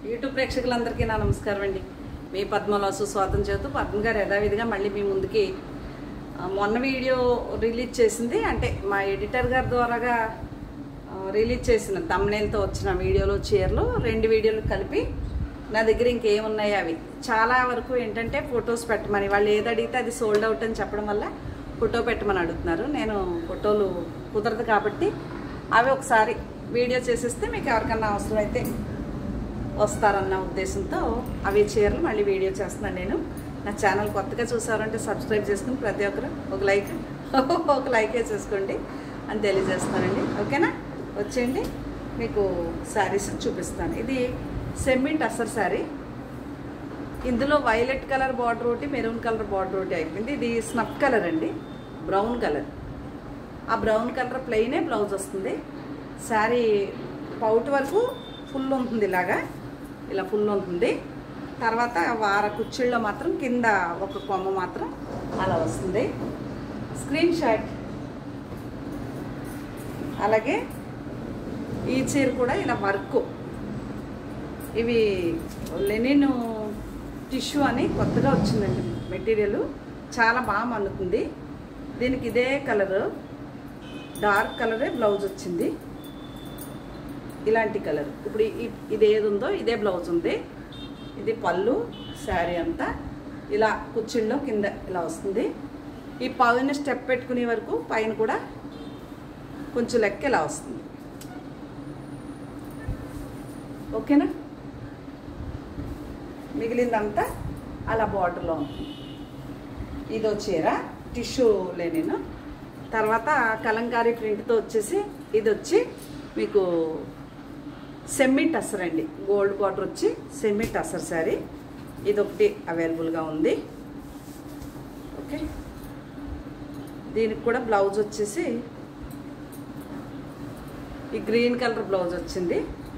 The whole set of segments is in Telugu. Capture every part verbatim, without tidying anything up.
యూట్యూబ్ ప్రేక్షకులందరికీ నా నమస్కారం అండి. మీ పద్మలాసు స్వాతం చేతూ పద్మ గారు యథావిధిగా మళ్ళీ మీ ముందుకి మొన్న వీడియో రిలీజ్ చేసింది, అంటే మా ఎడిటర్ గారి ద్వారాగా రిలీజ్ చేసిన తమ్నైల్తో వచ్చిన వీడియోలో చీరలు రెండు వీడియోలు కలిపి నా దగ్గర ఇంకేమున్నాయి అవి చాలా వరకు ఏంటంటే ఫొటోస్ పెట్టమని, వాళ్ళు ఏది అడిగితే అది సోల్డ్ అవుట్ అని చెప్పడం వల్ల ఫోటో పెట్టమని అడుగుతున్నారు. నేను ఫోటోలు కుదరదు కాబట్టి అవి ఒకసారి వీడియో చేసేస్తే మీకు ఎవరికన్నా అవసరం అయితే వస్తారన్న ఉద్దేశంతో అవి చీరలు మళ్ళీ వీడియో చేస్తున్నాను. నేను నా ఛానల్ కొత్తగా చూసారంటే సబ్స్క్రైబ్ చేసుకుని ప్రతి ఒక్కరు ఒక లైక్ ఒక లైక్ వేసేసుకోండి అని తెలియజేస్తానండి. ఓకేనా, వచ్చేయండి మీకు శారీస్ చూపిస్తాను. ఇది సెమీ టసర్ శారీ, ఇందులో వైలెట్ కలర్ బార్డర్ ఒకటి, మెరూన్ కలర్ బార్డర్ ఒకటి అయిపోయింది. ఇది స్నఫ్ కలర్ అండి, బ్రౌన్ కలర్. ఆ బ్రౌన్ కలర్ ప్లెయినే బ్లౌజ్ వస్తుంది. శారీ పౌట్ వరకు ఫుల్ ఉంటుంది, ఇలాగా ఇలా ఫుల్ ఉంటుంది. తర్వాత వార కుచ్చిళ్ళలో మాత్రం కింద ఒక కొమ్మ మాత్రం అలా వస్తుంది. Screenshot. అలాగే ఈ చీర కూడా ఇలా వర్క్, ఇవి లెనిన్ టిష్యూ అని కొత్తగా వచ్చిందండి మెటీరియల్, చాలా బాగా మన్నుతుంది. దీనికి ఇదే కలరు, డార్క్ కలరే బ్లౌజ్ వచ్చింది, ఇలాంటి కలర్. ఇప్పుడు ఇది ఏది ఉందో ఇదే బ్లౌజ్ ఉంది. ఇది పళ్ళు, శారీ అంతా ఇలా కుచ్చిళ్ళలో కింద ఇలా వస్తుంది. ఈ పైన స్టెప్ పెట్టుకునే వరకు పైన కూడా కొంచెం లెక్క ఇలా వస్తుంది. ఓకేనా, మిగిలిందంతా అలా బార్డర్లో ఉంటుంది. ఇదో చీర టిష్యూ లెనిన్. తర్వాత కలంకారీ ప్రింట్తో వచ్చేసి ఇది వచ్చి మీకు సెమీ టసర్ అండి, గోల్డ్ బార్డర్ వచ్చి సెమీ టసర్ శారీ. ఇదొకటి అవైలబుల్గా ఉంది. ఓకే, దీనికి కూడా బ్లౌజ్ వచ్చేసి ఈ గ్రీన్ కలర్ బ్లౌజ్ వచ్చింది.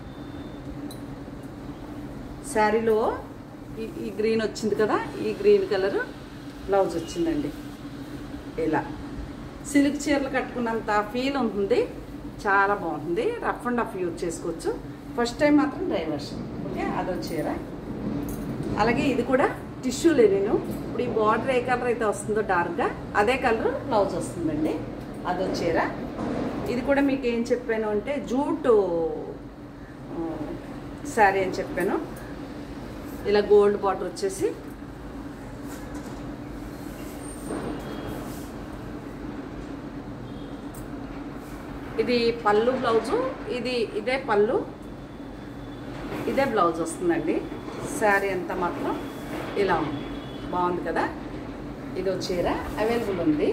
శారీలో ఈ ఈ గ్రీన్ వచ్చింది కదా, ఈ గ్రీన్ కలర్ బ్లౌజ్ వచ్చిందండి. ఇలా సిల్క్ చీరలు కట్టుకున్నంత ఫీల్ ఉంటుంది, చాలా బాగుంటుంది. రఫ్ అండ్ రఫ్ యూజ్ చేసుకోవచ్చు. ఫస్ట్ టైం మాత్రం డ్రై వర్షన్. ఓకే, అదో చీర. అలాగే ఇది కూడా టిష్యూ లెనిన్. ఇప్పుడు ఈ బార్డర్ ఏ కలర్ అయితే వస్తుందో డార్క్గా అదే కలర్ బ్లౌజ్ వస్తుందండి. అదో చీర. ఇది కూడా మీకు ఏం చెప్పాను అంటే జూట్ శారీ అని చెప్పాను. ఇలా గోల్డ్ బార్డర్ వచ్చేసి ఇది పళ్ళు బ్లౌజు, ఇది ఇదే పళ్ళు ఇదే బ్లౌజ్ వస్తుందండి. శారీ అంతా మాత్రం ఇలా ఉంది, బాగుంది కదా. ఇదో చీర అవైలబుల్ ఉంది.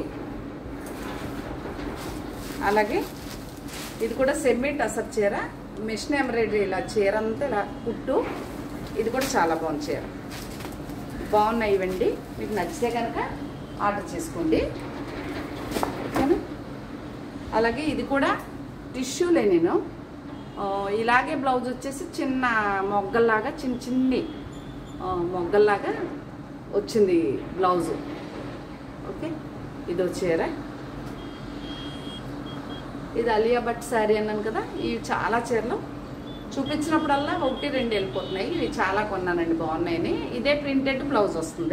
అలాగే ఇది కూడా సెమీ టసర్ చీర, మిషన్ ఎంబ్రాయిడరీ. ఇలా చీర అంతా ఇలా కుట్టు. ఇది కూడా చాలా బాగుంది చీర, బాగున్నాయి ఇవ్వండి. మీకు నచ్చితే కనుక ఆర్డర్ చేసుకోండి. ఓకేనా, అలాగే ఇది కూడా టిష్యూ లెనిన్. ఇలాగే బ్లౌజ్ వచ్చేసి చిన్న మొగ్గల్లాగా, చిన్న చిన్ని మొగ్గల్లాగా వచ్చింది బ్లౌజు. ఓకే, ఇదో చీర. ఇది అలియా భట్ శారీ అన్నాను కదా. ఇవి చాలా చీరలు చూపించినప్పుడల్లా ఒకటి రెండు వెళ్ళిపోతున్నాయి. ఇవి చాలా కొన్నానండి, బాగున్నాయని. ఇదే ప్రింటెడ్ బ్లౌజ్ వస్తుంది.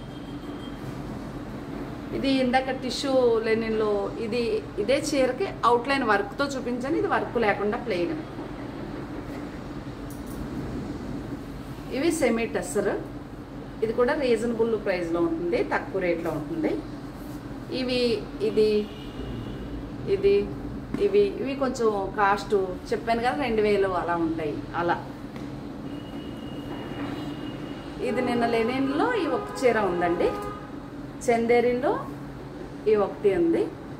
ఇది ఇందాక టిష్యూ లెనిన్లో ఇది ఇదే చీరకి అవుట్లైన్ వర్క్తో చూపించాను. ఇది వర్క్ లేకుండా ప్లెయిన్. ఇవి సెమీ టసర్. ఇది కూడా రీజనబుల్ ప్రైస్లో ఉంటుంది, తక్కువ రేట్లో ఉంటుంది. ఇవి ఇది ఇది ఇవి ఇవి కొంచెం కాస్ట్ చెప్పాను కదా, రెండు వేలు అలా ఉంటాయి. అలా ఇది నిన్న లెనిన్లో ఈ ఒక చీర ఉందండి. చందేరిలో ఈ ఒకటి ఉంది.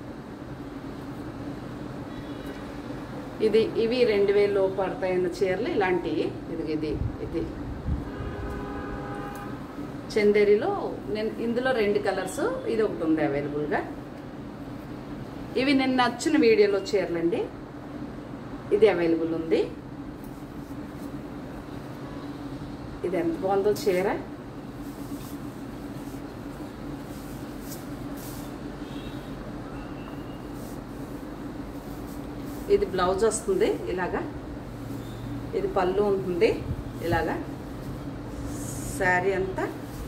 ఇది ఇవి రెండు వేలు పడతాయన్న చీరలు ఇలాంటివి. ఇది ఇది ఇది చందేరిలో నేను ఇందులో రెండు కలర్స్, ఇది ఒకటి ఉంది అవైలబుల్గా. ఇవి నిన్న వచ్చిన వీడియోలో చీరలండి. ఇది అవైలబుల్ ఉంది. ఇది ఎంత బాగుందో చీర. ఇది బ్లౌజ్ వస్తుంది ఇలాగా, ఇది పళ్ళు ఉంటుంది ఇలాగా శారీ అంతా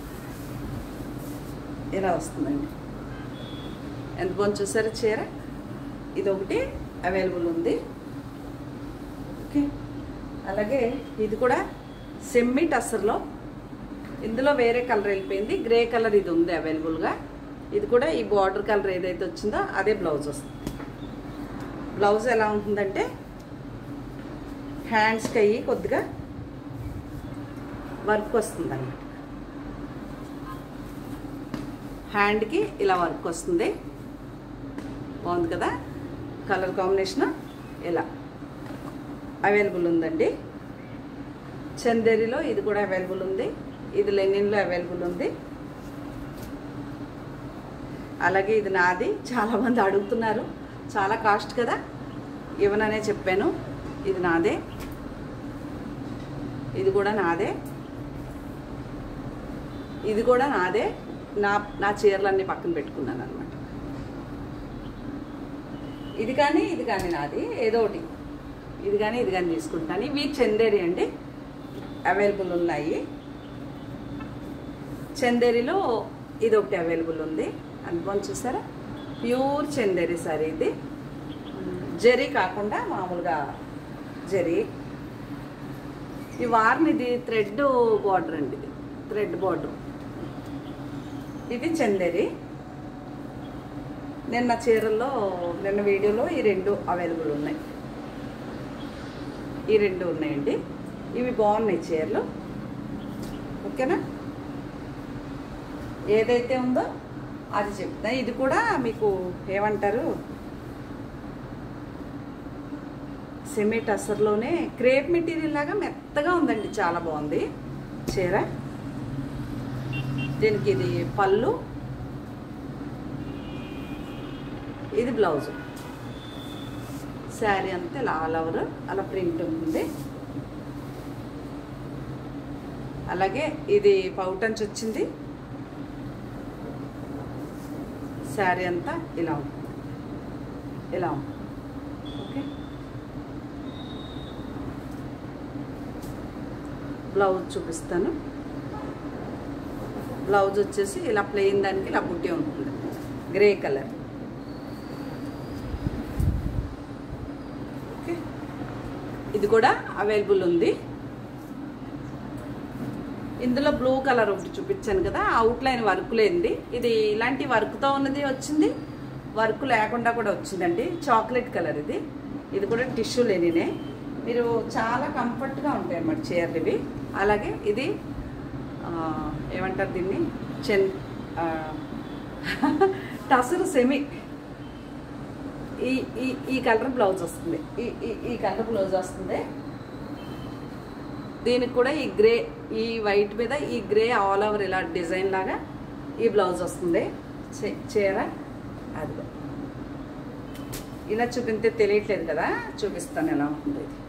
ఇలా వస్తుందండి. ఎంత బాగుంది చూసారా చీర. ఇది ఒకటి అవైలబుల్ ఉంది. ఓకే, అలాగే ఇది కూడా సెమ్మి టస్సర్లో, ఇందులో వేరే కలర్ వెళ్ళిపోయింది, గ్రే కలర్ ఇది ఉంది అవైలబుల్గా. ఇది కూడా ఈ బార్డర్ కలర్ ఏదైతే వచ్చిందో అదే బ్లౌజ్ వస్తుంది. బ్లౌజ్ ఎలా ఉంటుందంటే హ్యాండ్స్కి అయ్యి కొద్దిగా వర్క్ వస్తుంది అన్నమాట. హ్యాండ్కి ఇలా వర్క్ వస్తుంది. బాగుంది కదా కలర్ కాంబినేషన్. ఇలా అవైలబుల్ ఉందండి. చందేరిలో ఇది కూడా అవైలబుల్ ఉంది. ఇది లెనిన్లో అవైలబుల్ ఉంది. అలాగే ఇది నాది. చాలామంది అడుగుతున్నారు, చాలా కాస్ట్ కదా, ఇవ్వననే చెప్పాను. ఇది నాదే, ఇది కూడా నాదే, ఇది కూడా నాదే. నా నా చీరలన్నీ పక్కన పెట్టుకున్నాను అనమాట. ఇది కానీ ఇది కానీ నాది, ఏదో ఒకటి ఇది కానీ ఇది కానీ తీసుకుంటాను. ఇవి చందేరి అండి, అవైలబుల్ ఉన్నాయి. చందేరిలో ఇది ఒకటి అవైలబుల్ ఉంది. అనుభవం చూసారా, ప్యూర్ చందేరి సారీ. ఇది జరీ కాకుండా మామూలుగా జరీ. ఈ వార్న్ ఇది థ్రెడ్ బార్డర్ అండి, ఇది థ్రెడ్ బార్డర్. ఇది చందేరి. నిన్న చీరల్లో నిన్న వీడియోలో ఈ రెండు అవైలబుల్ ఉన్నాయి. ఈ రెండు ఉన్నాయండి. ఇవి బాగున్నాయి చీరలు. ఓకేనా, ఏదైతే ఉందో అది చెప్తా. ఇది కూడా మీకు ఏమంటారు, సెమీ టస్సర్లోనే క్రేప్ మెటీరియల్ లాగా మెత్తగా ఉందండి, చాలా బాగుంది చీర. దీనికి ఇది పళ్ళు, ఇది బ్లౌజు. శారీ అంతా ఇలా ఆల్ ఓవర్ అలా ప్రింట్ ఉంటుంది. అలాగే ఇది పౌటంచ్ వచ్చింది. శారీ అంతా ఇలా ఉంటుంది, ఇలా ఉంటుంది. ఓకే, బ్లౌజ్ చూపిస్తాను. బ్లౌజ్ వచ్చేసి ఇలా ప్లెయిన్ దానికి ఇలా బుట్టి ఉంటుంది, గ్రే కలర్. ఓకే, ఇది కూడా అవైలబుల్ ఉంది. ఇందులో బ్లూ కలర్ ఒకటి చూపించాను కదా, అవుట్లైన్ వర్క్ లేనిది. ఇది ఇలాంటి వర్క్తో ఉన్నది వచ్చింది, వర్క్ లేకుండా కూడా వచ్చిందండి. చాక్లెట్ కలర్ ఇది. ఇది కూడా టిష్యూ లేనినే. మీరు చాలా కంఫర్ట్గా ఉంటాయి అన్నమాట చీరలు ఇవి. అలాగే ఇది ఏమంటారు దీన్ని, చెన్ టసరు సెమీ. ఈ ఈ ఈ కలర్ బ్లౌజ్ వస్తుంది, ఈ ఈ కలర్ బ్లౌజ్ వస్తుంది. దీనికి కూడా ఈ గ్రే, ఈ వైట్ మీద ఈ గ్రే ఆల్ ఓవర్ ఇలా డిజైన్ లాగా ఈ బ్లౌజ్ వస్తుంది చీర. అది ఇలా చూపిస్తే తెలియట్లేదు కదా, చూపిస్తాను ఎలా ఉంటుంది ఇది.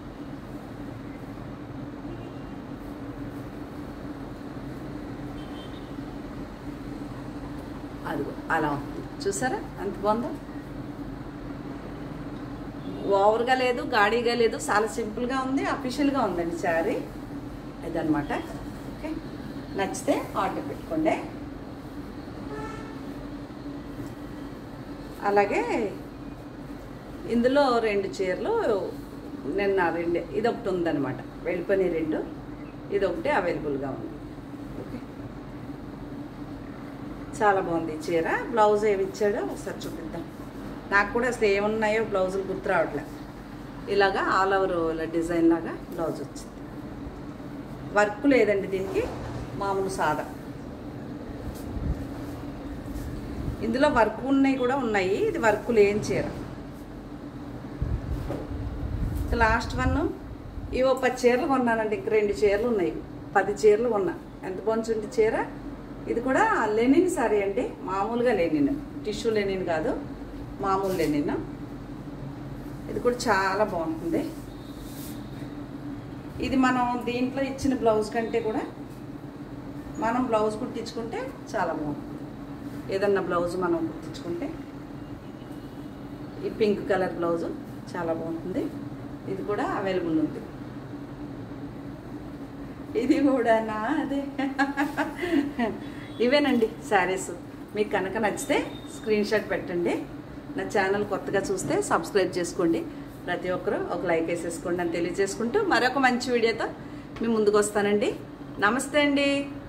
అదిగో అలా ఉంటుంది చూసారా, ఎంత బాగుందో. ఓవర్గా లేదు, గాడీగా లేదు, చాలా సింపుల్గా ఉంది, అఫీషియల్గా ఉందండి శారీ. ఇదనమాట. ఓకే, నచ్చితే ఆర్డర్ పెట్టుకోండి. అలాగే ఇందులో రెండు చీరలు నిన్న రెండే, ఇది ఒకటి ఉందన్నమాట, వెళ్ళిపోయినాయి రెండు. ఇది ఒకటి అవైలబుల్గా ఉంది. ఓకే, చాలా బాగుంది ఈ చీర. బ్లౌజ్ ఏమి ఇచ్చాడో ఒకసారి చూపిద్దాం. నాకు కూడా అసలు ఏమున్నాయో బ్లౌజులు గుర్తు రావట్లే. ఇలాగా ఆల్ ఓవర్ ఇలా డిజైన్ లాగా బ్లౌజ్ వచ్చింది. వర్క్ లేదండి దీనికి, మామూలు సాదా. ఇందులో వర్క్ ఉన్నాయి కూడా ఉన్నాయి, ఇది వర్క్ లేని చీర. లాస్ట్ వన్ ఇవో పది చీరలు కొన్నానండి, ఇంక రెండు చీరలు ఉన్నాయి, పది చీరలు కొన్నా. ఎంత బాగుంటుంది చీర. ఇది కూడా లెనిన్ సారీ అండి, మామూలుగా లెనిన్, టిష్యూ లెనిన్ కాదు, మామూలు లెనిన్. ఇది కూడా చాలా బాగుంటుంది. ఇది మనం దీంట్లో ఇచ్చిన బ్లౌజ్ కంటే కూడా మనం బ్లౌజ్ కుట్టించుకుంటే చాలా బాగుంటుంది. ఏదన్నా బ్లౌజ్ మనం కుట్టించుకుంటే ఈ పింక్ కలర్ బ్లౌజు చాలా బాగుంటుంది. ఇది కూడా అవైలబుల్ ఉంది. ఇది కూడా నాదే. ఇవేనండి శారీస్. మీకు కనుక నచ్చితే స్క్రీన్ షాట్ పెట్టండి. నా ఛానల్ కొత్తగా చూస్తే సబ్స్క్రైబ్ చేసుకోండి. ప్రతి ఒక్కరూ ఒక లైక్ వేసేసుకోండి అని తెలియజేసుకుంటూ మరొక మంచి వీడియోతో మీ ముందుకు వస్తానండి. నమస్తే అండి.